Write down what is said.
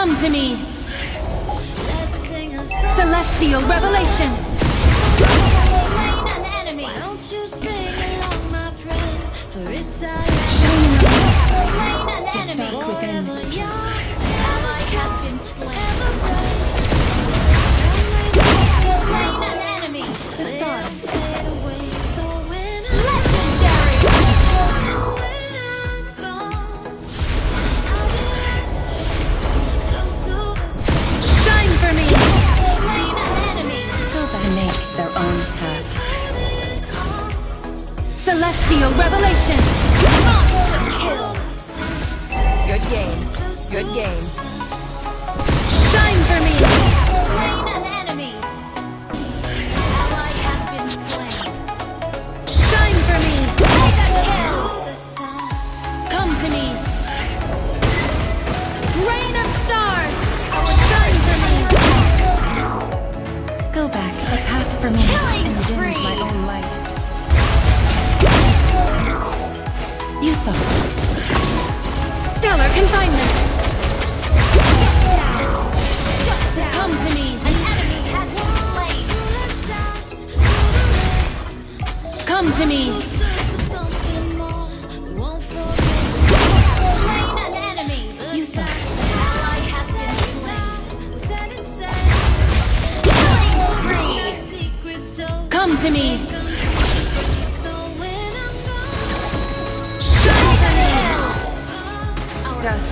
Come to me. Celestial revelation. Slain an enemy. Why don't you sing along, my friend? For it's Shining slain an enemy. Forever young. Ally has been slain. Slain an enemy. The star. Legendary. Shine for me. Slain an enemy. Make their own path. Celestial revelation. Monster kill. Good game. Good game. Shine for me. Slain an enemy. Ally has been slain. Shine for me. Mega kill. Come to me. Rain of stars. Shine for me. Go back to the path for me Killing and dim spree. my own light. You saw. Stellar confinement. Shut down. Come to me. An enemy has been slain. Come to me. Slain an enemy. You saw. Ally has been slain. Killing spree. Come to me. Shine Dust